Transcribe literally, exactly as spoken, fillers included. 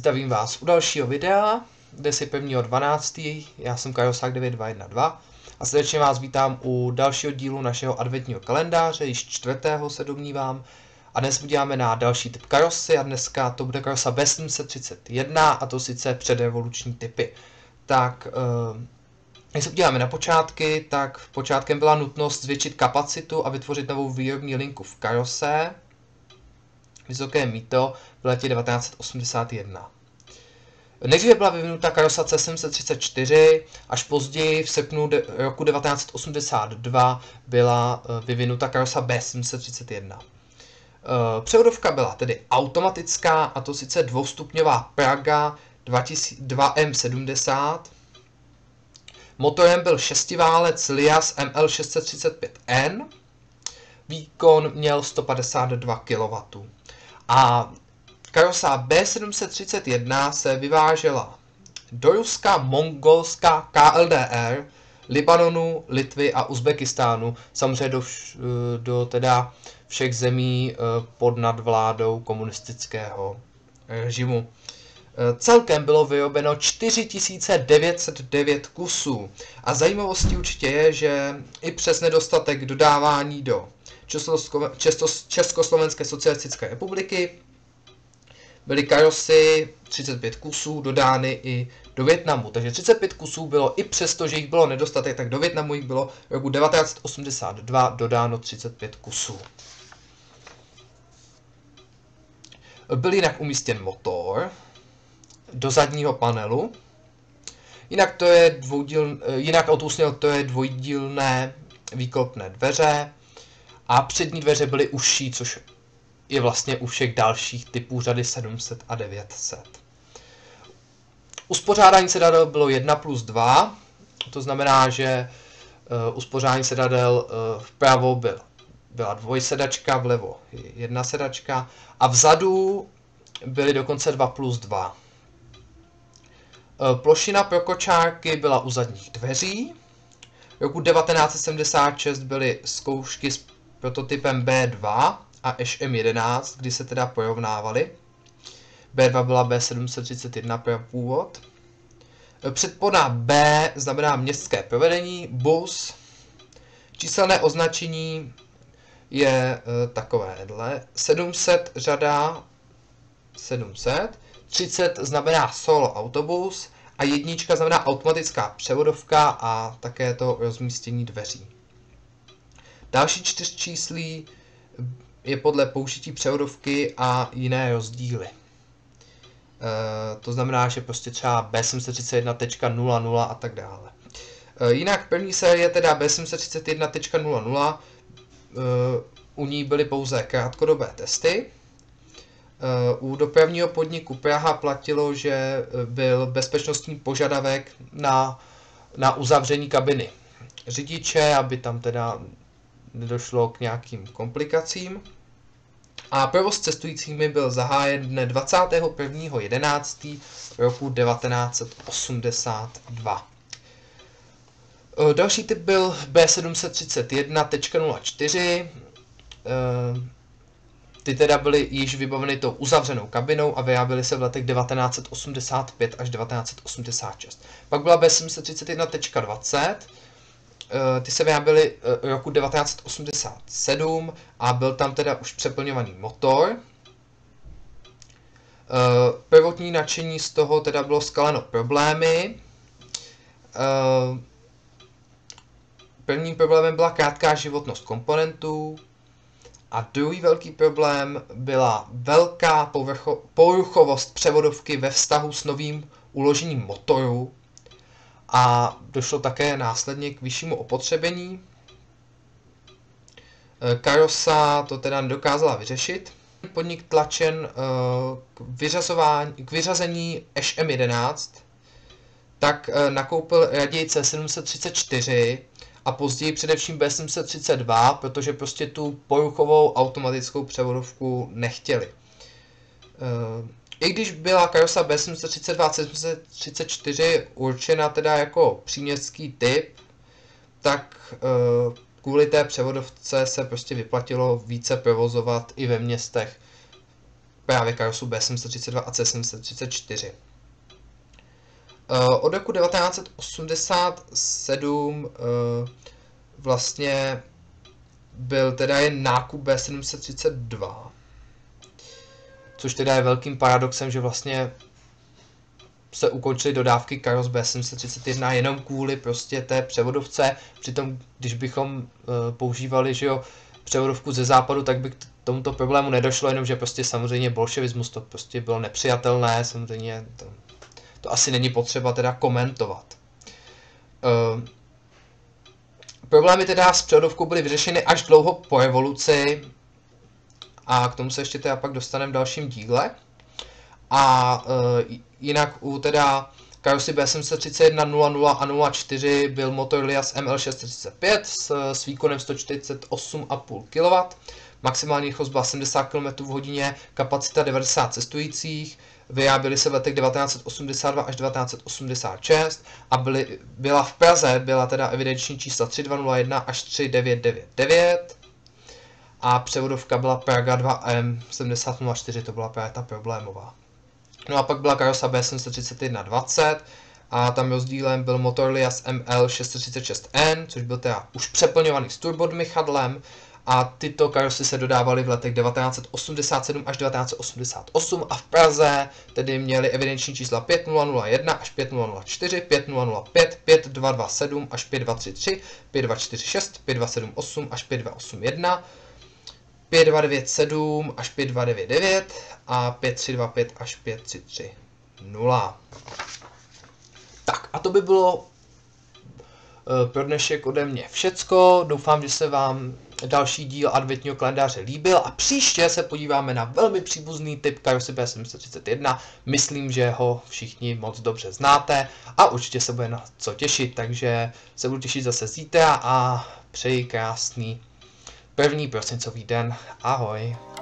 Zdravím vás u dalšího videa, dnes je prvního dvanáctého Já jsem Karosák devět dva jedna dva a srdečně vás vítám u dalšího dílu našeho adventního kalendáře, již čtvrtého se domnívám. A dnes podíváme na další typ karosy a dneska to bude karosa B sedm set třicet jedna, a to sice předrevoluční typy. Tak, když se podíváme na počátky, tak počátkem byla nutnost zvětšit kapacitu a vytvořit novou výrobní linku v karose. Vysoké mýto v letě devatenáct set osmdesát jedna. Nejdříve byla vyvinuta karosa C sedm set třicet čtyři, až později v srpnu roku devatenáct set osmdesát dva byla vyvinuta karosa B sedm set třicet jedna. Převodovka byla tedy automatická, a to sice dvoustupňová Praga dva M sedmdesát. Motorem byl šestiválec Lias M L šest set třicet pět N. Výkon měl sto padesát dva kilowattů. A karosa B sedm set třicet jedna se vyvážela do Ruska, Mongolska, K L D R, Libanonu, Litvy a Uzbekistánu, samozřejmě do, vš do teda všech zemí pod nadvládou komunistického režimu. Celkem bylo vyrobeno čtyři tisíce devět set devět kusů. A zajímavostí určitě je, že i přes nedostatek dodávání do Československé socialistické republiky byly karosy třicet pět kusů dodány i do Vietnamu. Takže třicet pět kusů bylo, i přesto, že jich bylo nedostatek, tak do Vietnamu jich bylo v roku devatenáct set osmdesát dva dodáno třicet pět kusů. Byl jinak umístěn motor do zadního panelu. Jinak to je dvoudíl, jinak autobus měl to je dvojdílné výklopné dveře a přední dveře byly užší, což je vlastně u všech dalších typů řady sedm set a devět set. Uspořádání sedadel bylo jedna plus dva, to znamená, že uh, uspořádání sedadel uh, vpravo byl, byla dvojsedačka, vlevo jedna sedačka a vzadu byly dokonce dva plus dva. Uh, plošina pro kočárky byla u zadních dveří. V roku devatenáct set sedmdesát šest byly zkoušky s prototypem B dva a Š M jedenáct, kdy se teda porovnávaly. B dva byla B sedm set třicet jedna pro původ. Předpona B znamená městské provedení, bus. Číselné označení je e, takovéhle. sedm set řada sedm set. třicet znamená solo autobus a jednička znamená automatická převodovka a také to rozmístění dveří. Další čtyř číslí je podle použití převodovky a jiné rozdíly. E, to znamená, že prostě třeba B sedm set třicet jedna tečka nula nula a tak dále. E, jinak první série, teda B sedm set třicet jedna tečka nula nula, e, u ní byly pouze krátkodobé testy. E, u dopravního podniku Praha platilo, že byl bezpečnostní požadavek na, na uzavření kabiny řidiče, aby tam teda nedošlo k nějakým komplikacím. A provoz cestujícími byl zahájen dne dvacátého prvního jedenáctého roku devatenáct set osmdesát dva. Další typ byl B sedm set třicet jedna tečka nula čtyři. Ty teda byly již vybaveny tou uzavřenou kabinou a vyráběly se v letech devatenáct set osmdesát pět až devatenáct set osmdesát šest. Pak byla B sedm set třicet jedna tečka dvacet. Ty se vyráběly roku devatenáct set osmdesát sedm a byl tam teda už přeplňovaný motor. Prvotní nadšení z toho teda bylo skaleno problémy. Prvním problémem byla krátká životnost komponentů a druhý velký problém byla velká poruchovost převodovky ve vztahu s novým uložením motoru. A došlo také následně k vyššímu opotřebení. Karosa to teda nedokázala vyřešit. Podnik tlačen k, vyřazování, k vyřazení Š M jedenáct, tak nakoupil raději C sedm set třicet čtyři a později především B sedm set třicet dva, protože prostě tu poruchovou automatickou převodovku nechtěli. I když byla karosa B sedm set třicet dva a C sedm set třicet čtyři určena teda jako příměstský typ, tak kvůli té převodovce se prostě vyplatilo více provozovat i ve městech. právě karosu B sedm set třicet dva a C sedm set třicet čtyři. Od roku devatenáct set osmdesát sedm vlastně byl teda jen nákup B sedm set třicet dva, což teda je velkým paradoxem, že vlastně se ukončily dodávky karos B sedm set třicet jedna jenom kvůli prostě té převodovce. Přitom, když bychom uh, používali, že jo, převodovku ze západu, tak by k tomuto problému nedošlo, jenomže prostě samozřejmě bolševismus to prostě bylo nepřijatelné, samozřejmě to, to asi není potřeba teda komentovat. Uh, problémy teda s převodovkou byly vyřešeny až dlouho po revoluci a k tomu se ještě teda pak dostaneme v dalším díle. A uh, jinak u teda karosy B sedm set třicet jedna nula nula a nula čtyři byl motor Lias M L šest set třicet pět s, s výkonem sto čtyřicet osm celá pět kilowattů, maximální rychlost byla sedmdesát kilometrů v hodině, kapacita devadesát cestujících, vyráběly se v letech devatenáct set osmdesát dva až devatenáct set osmdesát šest a byly, byla v Praze, byla teda evidenční čísla tři dva nula jedna až tři devět devět devět a převodovka byla Praga dva M sedmdesát nula čtyři, to byla právě ta problémová. No a pak byla karosa B sedm set třicet jedna dvacet a tam rozdílem byl motor Lias M L šest set třicet šest N, což byl teda už přeplňovaný s turbodmychadlem a tyto karosy se dodávaly v letech devatenáct set osmdesát sedm až devatenáct set osmdesát osm a v Praze tedy měly evidenční čísla pět nula nula jedna až pět nula nula čtyři, pět nula nula pět, pět dva dva sedm až pět dva tři tři, pět dva čtyři šest, pět dva sedm osm až pět dva osm jedna, pět dva devět sedm až pět dva devět devět a pět tři dva pět až pět tři tři nula. Tak a to by bylo pro dnešek ode mě všecko. Doufám, že se vám další díl adventního kalendáře líbil a příště se podíváme na velmi příbuzný typ karosy B sedm set třicet jedna. Myslím, že ho všichni moc dobře znáte a určitě se bude na co těšit, takže se budu těšit zase zítra a přeji krásný první prosincový den. Ahoj.